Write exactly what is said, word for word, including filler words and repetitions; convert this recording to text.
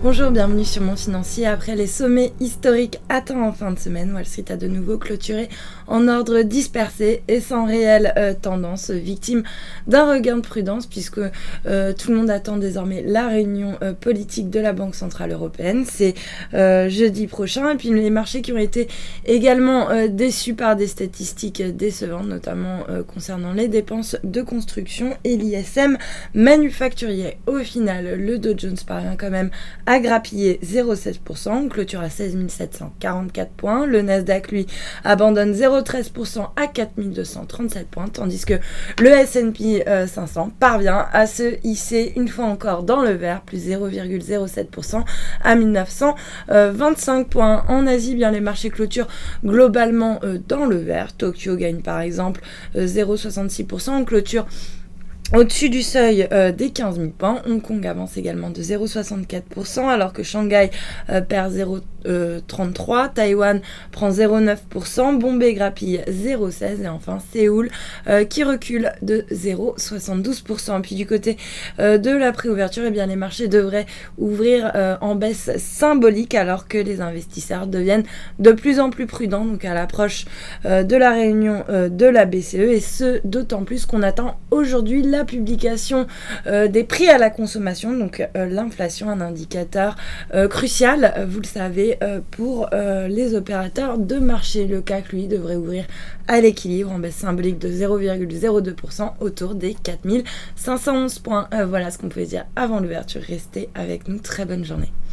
Bonjour, bienvenue sur Monde Financier. Après les sommets historiques atteints en fin de semaine, Wall Street a de nouveau clôturé en ordre dispersé et sans réelle euh, tendance, victime d'un regain de prudence puisque euh, tout le monde attend désormais la réunion euh, politique de la Banque Centrale Européenne. C'est euh, jeudi prochain et puis les marchés qui ont été également euh, déçus par des statistiques décevantes, notamment euh, concernant les dépenses de construction et l'I S M manufacturier. Au final, le Dow Jones parvient quand même à grappiller zéro virgule sept pour cent, clôture à seize mille sept cent quarante-quatre points. Le Nasdaq, lui, abandonne zéro virgule treize pour cent à quatre mille deux cent trente-sept points, tandis que le S and P euh, cinq cents parvient à se hisser une fois encore dans le vert, plus zéro virgule zéro sept pour cent à mille neuf cent vingt-cinq points. En Asie, bien les marchés clôturent globalement euh, dans le vert. Tokyo gagne par exemple euh, zéro virgule soixante-six pour cent, on clôture au-dessus du seuil euh, des quinze mille points. Hong Kong avance également de zéro virgule soixante-quatre pour cent alors que Shanghai euh, perd zéro virgule trente-trois pour cent, Taïwan prend zéro virgule neuf pour cent, Bombay grappille zéro virgule seize pour cent et enfin Séoul euh, qui recule de zéro virgule soixante-douze pour cent. Puis du côté euh, de la préouverture, eh bien, les marchés devraient ouvrir euh, en baisse symbolique alors que les investisseurs deviennent de plus en plus prudents donc à l'approche euh, de la réunion euh, de la B C E et ce d'autant plus qu'on attend aujourd'hui la publication euh, des prix à la consommation, donc euh, l'inflation, un indicateur euh, crucial, vous le savez, euh, pour euh, les opérateurs de marché. Le C A C, lui, devrait ouvrir à l'équilibre en baisse symbolique de zéro virgule zéro deux pour cent autour des quatre mille cinq cent onze points. Euh, voilà ce qu'on pouvait dire avant l'ouverture. Restez avec nous, très bonne journée.